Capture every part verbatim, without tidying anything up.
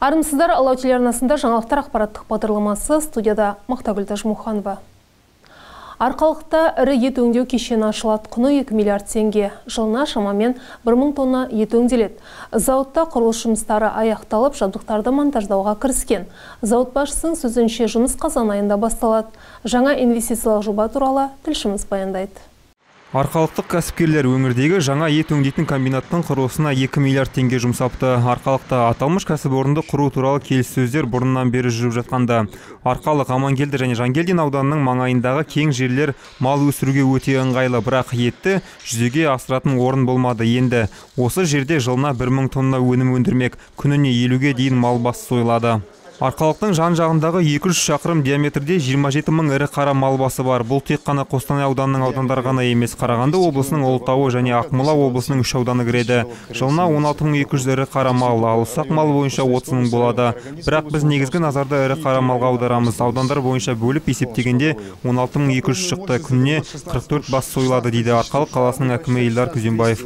Армысыздар, Алау телеарнасында жаңалықтар ақпараттық бағдарламасы, студияда Мақтагүл Тажмуханова. Арқалықта ірі ет өңдеу кешені ашылады, құны екі миллиард теңге. Жылына шамамен бір мың тонна ет өңделеді. Зауытта құрылыс жұмыстары аяқталып, жабдықтарды монтаждауға кіріскен. Зауыт басшысының сөзінше жұмыс қазан айында басталады. Жаңа инвестициялық жоба туралы тілшіміз баяндайды. Арқалықтық кәсіпкерлер өңірдегі жаңа ет өңдейтін комбинаттың құрылысына екі миллиард теңге жұмсапты. Арқалықта аталмыш кәсіпорынды құру туралы келіссөздер бұрыннан бері жүріп жатқанда. Арқалық, Амангелді және Жангелдин ауданының маңайындағы кең жерлер мал өсіруге өте ыңғайлы, бірақ етті жүзеге асыратын орын болмады. Енді осы жерде жылына бір мың тонна өнім өндірмек, күніне елуге дейін мал басы сойылады. Арқалықтың жан жағындағы екі жүз шақырым диаметрде жиырма жеті мың ірі қара мал басы бар. Бұл тек қана Қостанай ауданының аудандары ғана емес, Қарағанды облысының Ұлытауы және Ақмола облысының үш ауданы кіреді. Жылына он алты мың екі жүз ірі қара мал, ал ұсақ мал бойынша отыз мың болады. Бірақ біз негізгі назарды ірі қара малға аударамыз. Аудандар бойынша бөліп есептегенде он алты мың екі жүз шықты. Күніне қырық төрт бас сойылады, дейді Арқалық қаласының әкімі Ильдар Күзембаев.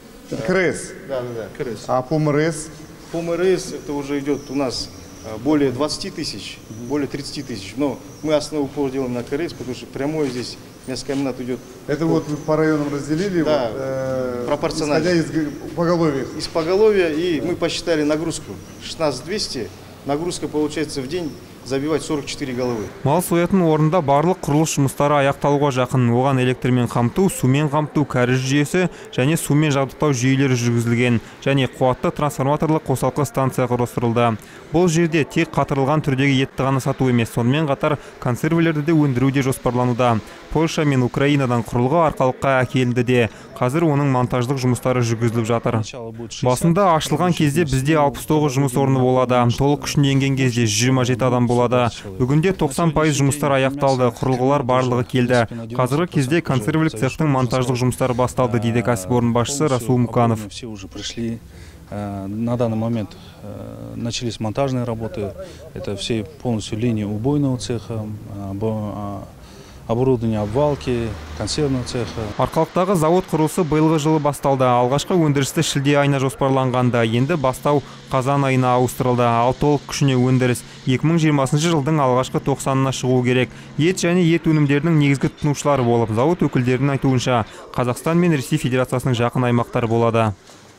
Крыс. Да, да, да. Крыс. А пумрыс? Пумрыс это уже идет у нас более двадцати тысяч, более тридцати тысяч. Но мы основу упор делаем на крыс, потому что прямой здесь мясокомбинат идет. Это вот вы по районам разделили? Да, вот, э, пропорционально. Исходя из поголовья. Из поголовья, и мы посчитали нагрузку шестнадцать двести. Нагрузка получается в день забивать сорок четыре головы. Мал соятын орында барлық құрылыс жұмыстары аяқталуға жақын. Оған электрмен қамту, сумен қамту, кәріз жүйесі және сумен жабдықтау жүйелері жүргізілген, және қуатты трансформаторлық қосалқы станция құрастырылды. Бұл жерде тек қатырылған түрдегі етті ғана сату емес, сонымен қатар консервілерді де өндіру де жоспарлануда. Польша мен Украинадан құрылғы Арқалыққа әкелінді де. Қазір оның монтаждық жұмыстары жүргізіліп жатыр. Басында ашылған кезде бізде алпыс тоғыз жұмыс орны болады. Толық күшіне енген кезде жүз жиырма жеті адам болады. Бүгінде тоқсан пайыз жұмыстар аяқталды, құрылғылар барлығы келді. Қазіргі кезде консервілік цехтың монтаждық жұмыстары басталды, дейді кәсіпорын басшысы Расул Муканов. На данный момент начались монтажные работы. Это все полностью линии убойного цеха, оборудование обвалки, консервного цеха. Арқалықтағы завод құрылысы биылғы жылы басталды. Алғашқы өндірісті шілде айына жоспарланғанда, енді бастау қазан айына ауыстырылды. Ал толық күшіне өндіріс екі мың жиырмасыншы жылдың алғашқы тоқсанына шығу керек. Ет және ет өнімдерінің негізгі тұтынушылары болып, завод өкілдерінің айтуынша Қазақстан мен Ресей Федерациясының жақын аймақтар болады.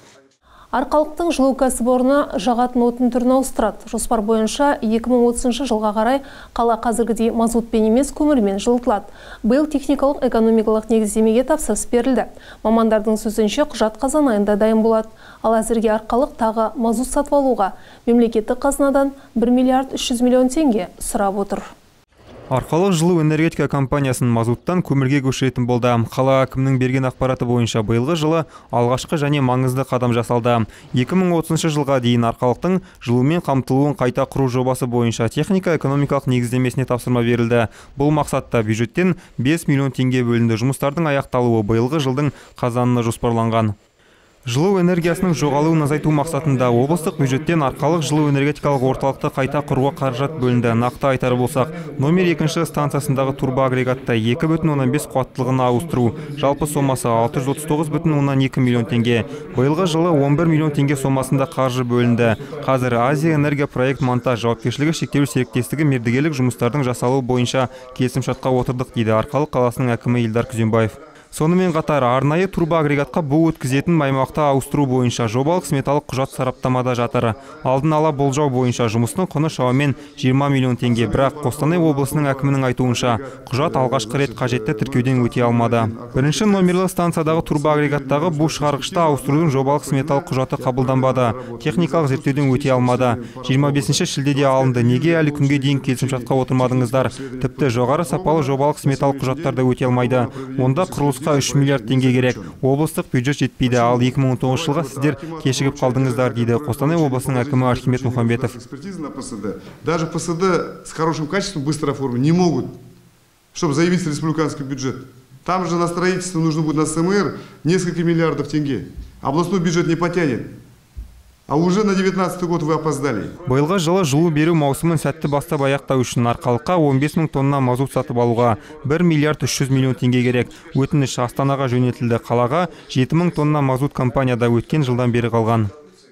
Арқалықтың жылу кәсіпорны жағатын отын түрін ауыстырады. Жоспар бойынша екі мың отызыншы жылға қарай қала қазіргідей мазутпен емес көмірмен жылытылады. Биыл техникалық экономикалық негіздемеге тапсырыс берілді. Мамандардың сөзінше құжат қазан айында дайын болады. Ал әзірге Арқалық тағы мазут сатып алуға мемлекеттік қазынадан бір миллиард үш жүз миллион теңге сұрап отыр. Арқалық жылу энергетика компаниясын мазуттан көмірге көшіретін болды. Қала әкімінің берген ақпараты бойынша биылғы жылы алғашқы және маңызды қадам жасалды. екі мың отызыншы жылға дейін Арқалықтың жылумен қамтылуын қайта құру жобасы бойынша техника экономикалық негіздемесіне тапсырма берілді. Бұл мақсатта бюджеттен бес миллион теңге бөлінді. Жұмыстардың аяқталуы биылғы жылдың қазанына жоспарланған. Жылу энергиясының жоғалуын азайту мақсатында облыстық бюджеттен Арқалық жылу энергетикалық орталықты қайта құруға қаражат бөлінді. Нақты айтар болсақ, номер екінші станциясындағы турбоагрегатта екі бүтін оннан бес қуаттылығына ауыстыру, жалпы сомасы алты жүз отыз тоғыз бүтін оннан екі миллион теңге. Биылғы жылы он бір миллион теңге сомасында қаржы бөлінді. Қазір Азия энергия проект монтаж жауапкершілігі шектеулі серіктестігі мердігерлік жұмыстардың жасалуы бойынша келісімшартқа отырдық, дейді Арқалық қаласының әкімі Ильдар Күзембаев. Сонымен қатар арнайы турбоагрегатқа бу өткізетін аймақта ауыстыру бойынша жобалық сметалық құжат сараптамада жатыр. Алдын ала болжау бойынша жұмыстың құны шамамен жиырма миллион теңге, бірақ Қостанай облысының әкімінің айтуынша құжат алғашқы рет қажетті тіркеуден өте алмады. Бірінші номерлі станциядағы турбоагрегаттағы бу шығарғышты ауыстырудың жобалық сметалық құжаты қабылданбады. Техникалық зерттеуден өте алмады. жиырма бесінші шілдеде алынды. Неге әлі күнге дейін келісімшартқа отырмадыңыздар? Тіпті жоғары сапалы жобалық сметалық құжаттарды өте алмайды. Онда құрылыс үш миллиард теңге керек. Облыстық бюджет жетпейді, ал екі мың он тоғызыншы жылға сіздер кешігіп қалдыңыздар, дейді Қостанай облысының әкімі Архимед Мухамбетов. Даже ПСД с хорошим качеством быстро оформить не могут, чтобы заявить в республиканский бюджет. Там же на строительство нужно будет на СМР несколько миллиардов тенге. Областной бюджет не потянет. А уже на девятнадцатый год вы опоздали. Биылғы жылы жылу беру маусымын сәтті бастап аяқтау үшін Арқалыққа он бес мың тонна мазут сатып алуға бір миллиард үш жүз миллион теңге керек. Өтініш Астанаға жөнелтілді. Қалаға жеті мың тонна мазут компанияда өткен жылдан бері қалған.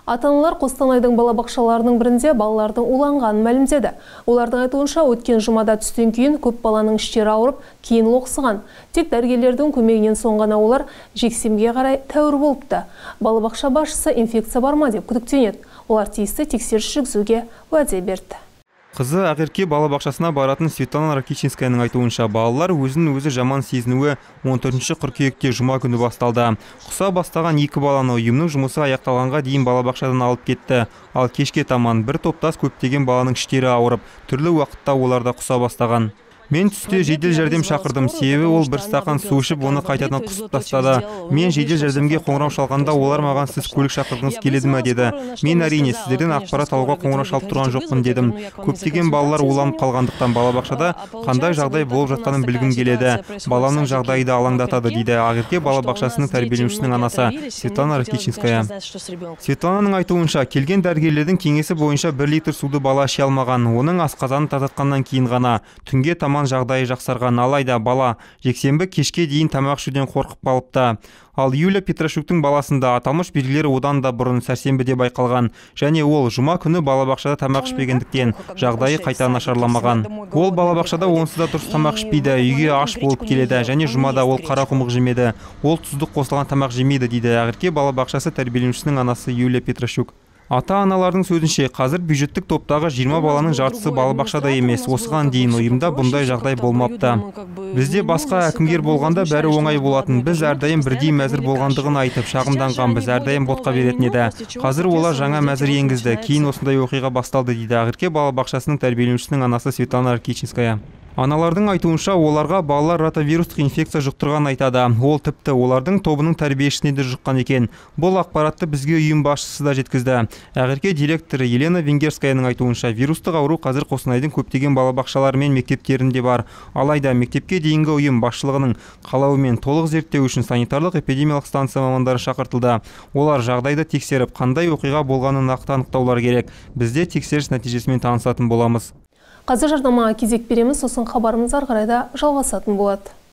Ата-аналар Қостанайдың балабақшаларының бірінде балалардың уланғанын мәлімдеді. Олардың айтуынша өткен жұмада түстен кейін көп баланың іштері ауырып, кейін лоқсыған. Тек дәрігерлердің көмегінен соң ғана олар жексенбіге қарай тәуір болыпты. Балабақша басшысы инфекция бар ма деп күдіктенеді. Олар тиісті тексеріс жүргізуге уәде берді. Қызы Ақерке балабақшасына баратын Светлана Ракичинскаяның айтуынша балалар өзін өзі жаман сезінуі он төртінші қыркүйекте жұма күні басталды. Құса бастаған екі баланы ұйымның жұмысы аяқталғанға дейін балабақшадан алып кетті. Ал кешке таман бір топтас көптеген баланың іштері ауырып, түрлі уақытта оларда құса бастаған. Мен түсте жедел жәрдем шақырдым, себебі ол бір стақан су ішіп, оны қайтадан құсып тастады. Мен жедел жәрдемге қоңырау шалғанда, олар маған сіз көлік шақырғыңыз келеді ме деді. Мен әрине сіздерден ақпарат алуға қоңырау шалып тұрған жоқпын дедім. Көптеген балалар уланып қалғандықтан балабақшада қандай жағдай болып жатқанын білгім келеді. Баламның жағдайы да алаңдатады дейді Ақерке балабақшасының тәрбиеленушісінің анасы Светлана Ракичинская. Светлананың айтуынша, келген дәрігерлердің кеңесі бойынша бір литр суды бала іше алмаған. Оның асқазанын тазартқаннан кейін ғана түнге таман жағдайы жақсарған. Алайда бала жексенбі кешке дейін тамақ ішуден қорқып қалыпты. Ал Юлия Петрашуктың баласында аталмыш белгілері одан да бұрын сәрсенбіде байқалған, және ол жұма күні балабақшада тамақ ішпегендіктен жағдайы қайта нашарламаған. Ол балабақшада онсыз да дұрыс тамақ ішпейді, үйге аш болып келеді, және жұмада ол қара құмық жемеді. Ол тұздық қосылған тамақ жемейді дейді Ақерке балабақшасы тәрбиеленушісінің анасы Юлия Петрашук. Ата-аналардың сөзінше, қазір бюджеттік топтағы жиырма баланың жартысы балабақшада емес. Осыған дейін ұйымда бұндай жағдай болмапты. Бізде басқа әкімгер болғанда бәрі оңай болатын. Біз әрдайым бірдей мәзір болғандығын айтып, шағымданған, біз әрдайым ботқа беретін еді. Қазір олар жаңа мәзір енгізді. Кейін осындай оқиға басталды дейді Ақерке балабақшасының тәрбиеленушісінің анасы Светлана Ракичинская. Аналардың айтуынша, оларға балалар ротавирустық инфекция жұқтырған айтады. Ол тіпті олардың тобының тәрбиешісіне де жұққан екен. Бұл ақпаратты бізге ұйым басшысы да жеткізді. Ақерке директоры Елена Венгерскаяның айтуынша, вирустық ауру қазір Қостанайдың көптеген балабақшалары мен мектептерінде бар. Алайда мектепке дейінгі ұйым басшылығының қалауымен толық зерттеу үшін санитарлық эпидемиялық станция мамандары шақыртылды. Олар жағдайды тексеріп, қандай оқиға болғанын нақты анықтаулар керек. Бізде тексеріс нәтижесімен танысатын боламыз. Қазір жарнамаға кезек береміз, сосын хабарымыз ары қарай да жалғасатын болады.